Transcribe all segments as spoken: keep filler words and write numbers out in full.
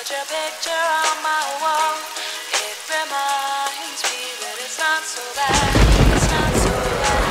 put your picture on my wall. It reminds me that it's not so bad. It's not so bad.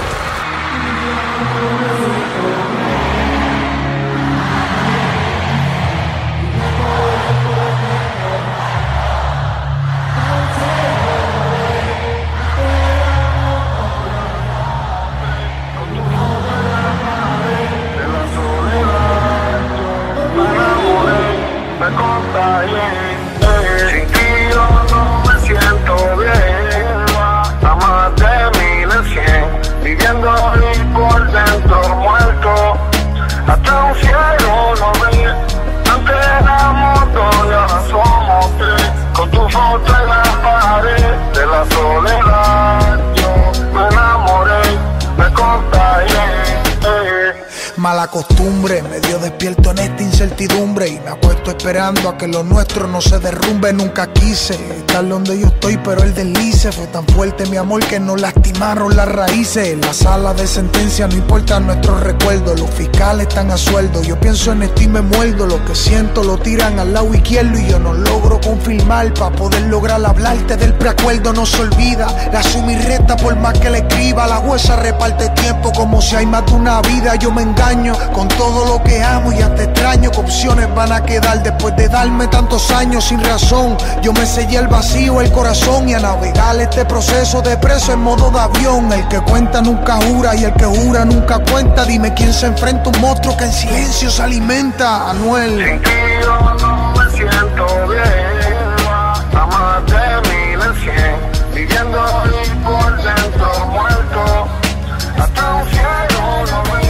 Me contagié, sin ti yo no me siento bien. A más de mil en cien, viviendo ahí por dentro muerto. Hasta un cielo no ve, antes éramos dos y ahora somos tres. Con tu foto en la pared de la soledad, yo me enamoré, me contagié. Mala costumbre, medio despierto en esta incertidumbre y me apuesto esperando a que lo nuestro no se derrumbe. Nunca quise estar donde yo estoy, pero el deslice fue tan fuerte, mi amor, que nos lastimaron las raíces. En la sala de sentencia no importan nuestros recuerdos, los fiscales están a sueldo. Yo pienso en esto y me muerdo, lo que siento lo tiran al lado izquierdo y yo no logro confirmar para poder lograr hablarte del preacuerdo. No se olvida, la suma y resta por más que le escriba. La huesa reparte tiempo como si hay más de una vida. Yo me engaño con todo lo que amo y hasta extraño que opciones van a quedar después de darme tantos años sin razón. Yo me sellé el vacío, el corazón y a navegar este proceso de preso en modo de avión. El que cuenta nunca jura y el que jura nunca cuenta. Dime quién se enfrenta a un monstruo que en silencio se alimenta. Anuel. Sin ti yo no me siento bien, a más de mil en cien, viviendo ahí por dentro muerto. Hasta un cielo no ve.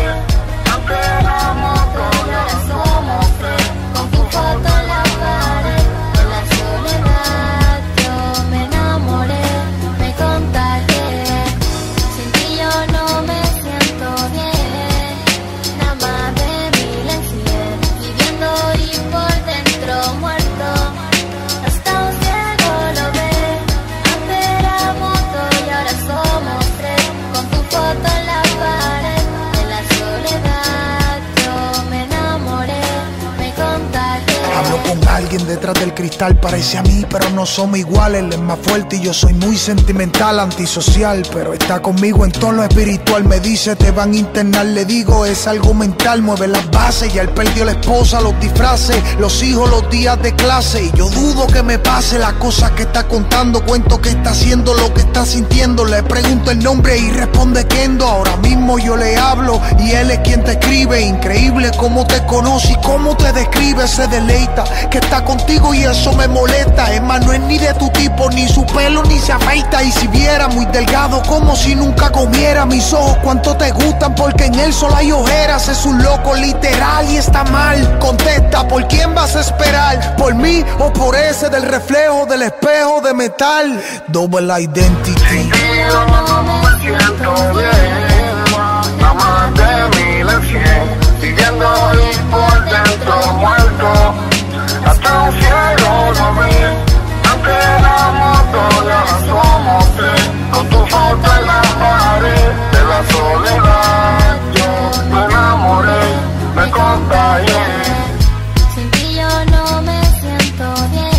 Alguien detrás del cristal parece a mí, pero no somos iguales. Él es más fuerte y yo soy muy sentimental, antisocial, pero está conmigo en todo lo espiritual. Me dice te van a internar, le digo es algo mental. Mueve las bases, ya él perdió la esposa, los disfraces, los hijos, los días de clase. Y yo dudo que me pase las cosas que está contando. Cuento que está haciendo lo que está sintiendo. Le pregunto el nombre y responde Kendo. Ahora mismo yo le hablo y él es quien te escribe. Increíble cómo te conoce y cómo te describe. Se deleita que está contigo y eso me molesta. Es más, no es ni de tu tipo, ni su pelo ni se afeita. Y si viera muy delgado como si nunca comiera. Mis ojos cuánto te gustan porque en él solo hay ojeras. Es un loco literal y está mal. Contesta, ¿por quién vas a esperar? ¿Por mí o por ese del reflejo del espejo de metal? Double Identity. Sin ti yo no me siento bien, a más de mil en cien, viviendo ahí por dentro muerto. Hasta un cielo no ve, antes éramos dos y ahora somos tres. Con tu foto en la pared de la soledad, yo me enamoré, me contagié. Sin ti yo no me siento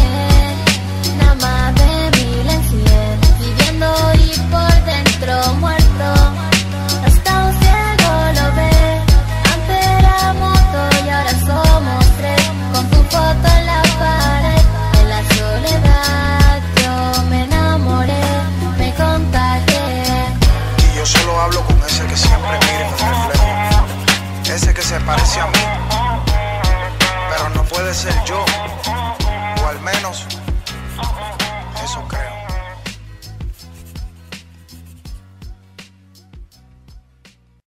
bien, nada más de mil en cien, viviendo y por dentro muerto. Hasta un cielo lo ve, antes éramos dos y ahora somos tres. Con tu foto en la pared, en la soledad, yo me enamoré, me contagié. Y yo solo hablo con ese que siempre mira en el reflejo, ese que se parece a mí, pero no puede ser yo, o al menos